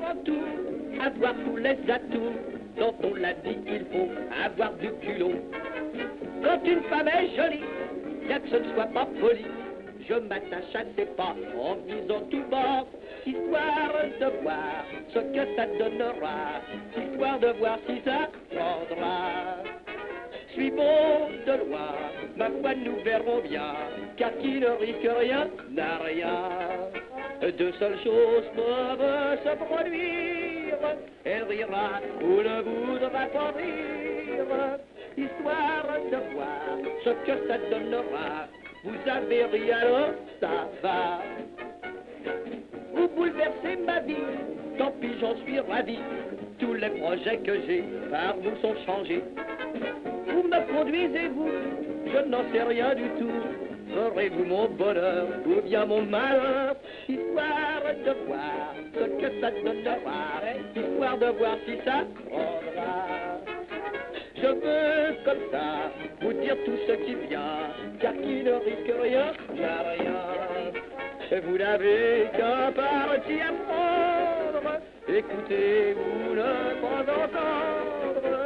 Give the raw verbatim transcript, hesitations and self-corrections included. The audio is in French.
avant tout avoir tous les atouts dont on l'a dit qu'il faut avoir du culot. Quand une femme est jolie, bien que ce ne soit pas poli, je m'attache à ses pas en visant tout bas, histoire de voir ce que ça donnera, histoire de voir si ça prendra. Suivons de loin, ma foi nous verrons bien, car qui ne risque rien n'a rien. Deux seules choses peuvent se produire, elle rira ou ne voudra pas rire, histoire de voir ce que ça donnera. Vous avez ri alors, ça va. Vous bouleversez ma vie, tant pis j'en suis ravi, tous les projets que j'ai par vous sont changés. Vous me conduisez, vous, je n'en sais rien du tout. Ferez-vous mon bonheur ou bien mon malheur, histoire de voir ce que ça donnera, histoire de voir si ça prendra. Je veux comme ça vous dire tout ce qui vient, car qui ne risque rien n'a rien. Vous n'avez qu'un parti à prendre, écoutez, vous ne pas entendre.